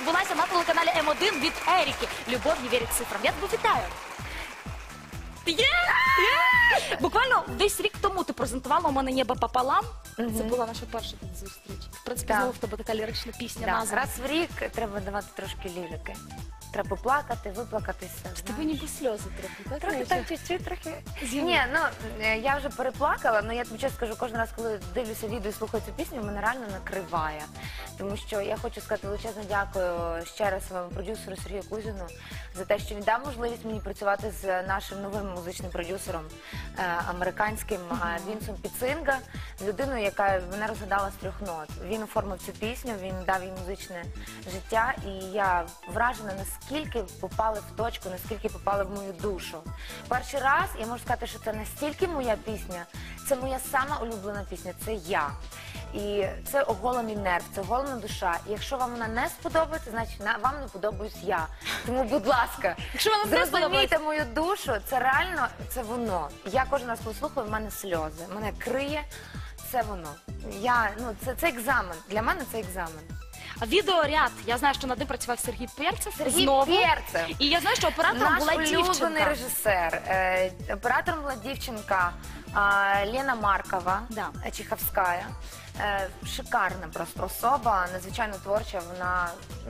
відбулася на телеканалі М1 від Еріки. Любов не вірить цифрам. Я тебе вітаю. Є! Буквально десь рік тому ти презентувала «У мене небо пополам». Це була наша перша зустріч. В принципі, знову в тебе така лірична пісня, назва. Раз в рік треба давати трошки лірики. Треба поплакати, виплакатися. Тебе ніби сльози трохи, Трохи так, чуть-чуть, трохи. Зімно. Ні, ну, я вже переплакала, але я тобі чесно скажу, кожен раз, коли дивлюся відео і слухаю цю пісню, мене реально накриває. Тому що я хочу сказати величезне дякую ще раз своєму продюсеру Сергію Кузіну за те, що він дав можливість мені працювати з нашим новим музичним продюсером американським Вінсом Піцинга, з людиною, яка мене розгадала з 3 нот. Він оформив цю пісню, він дав їй музичне життя, і я вражена, наскільки попали в точку, наскільки попали в мою душу. Перший раз я можу сказати, що це настільки моя пісня, це моя сама улюблена пісня, це я. І це оголений нерв, це оголена душа. І якщо вам вона не сподобається, значить вам не подобаюсь я. Тому, будь ласка, зрозумійте мою душу, це реально, це воно. Я кожен раз, коли слухаю, в мене сльози, мене криє, це воно. Це екзамен, для мене це екзамен. А відеоряд, я знаю, що над ним працював Сергій Перцев. Сергій Перцев. І я знаю, що оператором була Наш улюблений дівчинка. режисер. Оператором була дівчинка Лена Маркова, Чеховська. Шикарна просто особа, надзвичайно творча, вона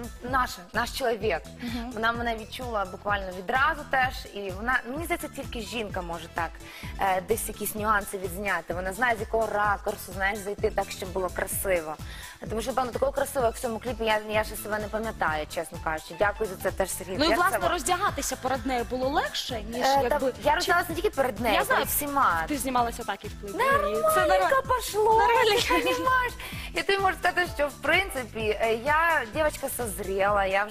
наш чоловік. Вона мене відчула буквально відразу теж, і вона, мені здається, тільки жінка може так десь якісь нюанси відзняти. Вона знає, з якого ракурсу, знаєш, зайти так, щоб було красиво. Тому що, напевно, такого красивого як в цьому кліпі я ще себе не пам'ятаю, чесно кажучи. Дякую за це теж Сергію Ну і, Перцеву. власне, роздягатися перед нею було легше, ніж якби... Я роздягалася не тільки перед нею, Я знаю, перед всіма. Ти знімалася так і в кліпі. Нормально пошло, ти розумієш? Я тобі можу сказати, що в принципі я дівчинка созріла, я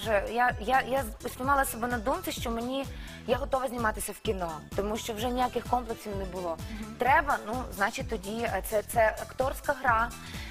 спіймала себе на думці, що я готова зніматися в кіно, тому що вже ніяких комплексів не було. Треба, значить тоді, це акторська гра.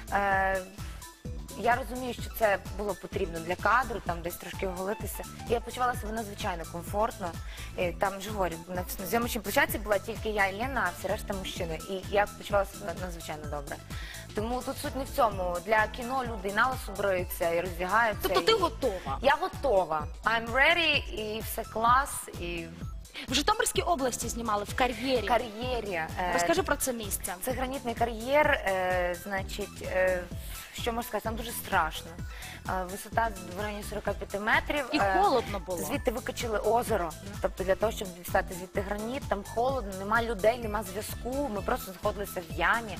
Я розумію, що це було потрібно для кадру, там десь трошки оголитися. Я почувала себе надзвичайно комфортно. Там ж говорю, на зйомочній площадці була тільки я і Лена, а всі решта мужчини. І я почувала себе надзвичайно добре. Тому тут суть не в цьому. Для кіно люди на лису бриються і роздягаються. Тобто ти готова? Я готова. I'm ready, і все клас. І... В Житомирській області знімали, в кар'єрі. Розкажи про це місце. Це гранітний кар'єр, значить, що можна сказати, там дуже страшно. Висота в районі 45 метрів. І холодно було. Звідти викачали озеро. Тобто для того, щоб дістати звідти граніт, там холодно, нема людей, нема зв'язку, ми просто знаходилися в ямі.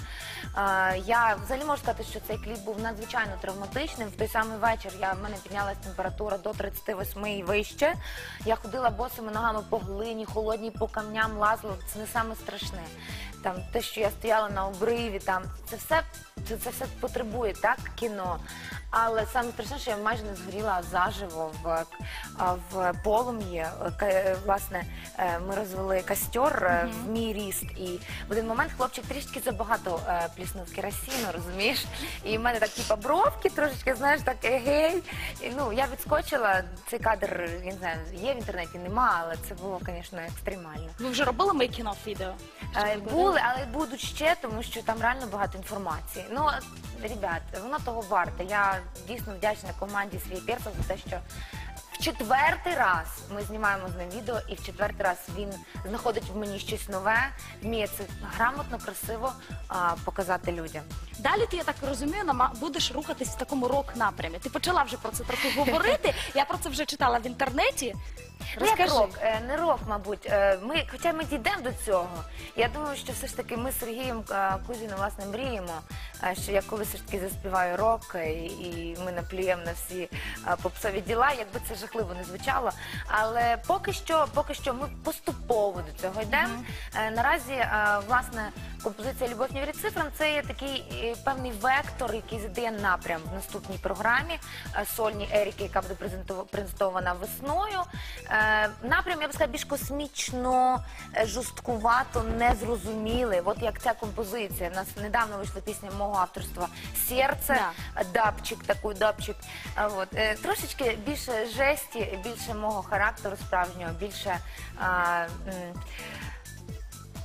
Я взагалі можу сказати, що цей кліп був надзвичайно травматичним. В той самий вечір в мене піднялася температура до 38 і вище. Я ходила босими ногами по глині, холодній по камням, лазила. Це не саме страшне. Там те, що я стояла на обриві, там це все потребує, так, кіно. Але саме страшне, що я майже не згоріла заживо в полум'ї. Власне, ми розвели костер в мій ріст. І в один момент хлопчик трішки забагато пліснув керосину, розумієш? І в мене так, типа, бровки трошечки, знаєш, так, егей. І, я відскочила. Цей кадр, я не знаю, є в інтернеті, нема, але це було, звісно, екстремально. Ви вже робили мейкінг відео? Були, але будуть ще, тому що там реально багато інформації. Ребят, воно того варте. Я дійсно вдячна команді Сергія Перцева за те, що в 4-й раз ми знімаємо з ним відео, і в 4-й раз він знаходить в мені щось нове, вміє це грамотно, красиво показати людям. Далі ти, я так розумію, будеш рухатись в такому рок-напрямі. Ти почала вже про це трохи говорити, я про це вже читала в інтернеті. Розкажи. Не рок, мабуть. Хоча ми дійдемо до цього. Я думаю, що все ж таки ми з Сергієм Кузіним, власне, мріємо, що я колись все ж таки заспіваю рок, і ми наплюємо на всі попсові діла, якби це жахливо не звучало. Але поки що ми поступово до цього йдемо. Наразі, власне, композиція «Любов не вірить цифрам» – це є такий певний вектор, який задає напрям в наступній програмі сольній Еріки, яка буде презентована весною. Напрям, я б сказала, більш космічно, жорсткувато, незрозумілий. От як ця композиція. У нас недавно вийшла пісня мого авторства «Серце», дабчик. Трошечки більше жесті, більше мого характеру справжнього, більше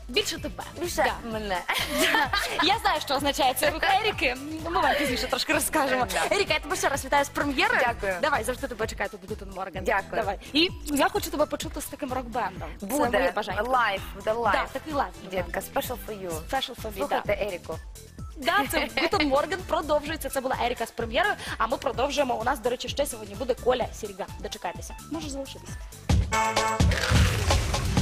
Більше тебе. Більше Да. мене. Я знаю, що означає цей рух Еріки. Ми вам пізніше трошки розкажемо. Да. Еріка, я тебе ще раз вітаю з прем'єрою. Дякую. Давай, завжди тебе чекаю тут Гутен Морген. Дякую. Давай. І я хочу тебе почути з таким рок-бендом. Це моє Буде бажання. лайф, буде лайф. Так, такий лайф. Дітка, special for you. Special for me, Слухайте Еріку. Да, це Гутен Морген продовжується. Це була Еріка з прем'єрою. А ми продовжуємо. У нас, до речі, ще сьогодні буде Коля Сіріга. Дочекайтеся. Можеш залишитися.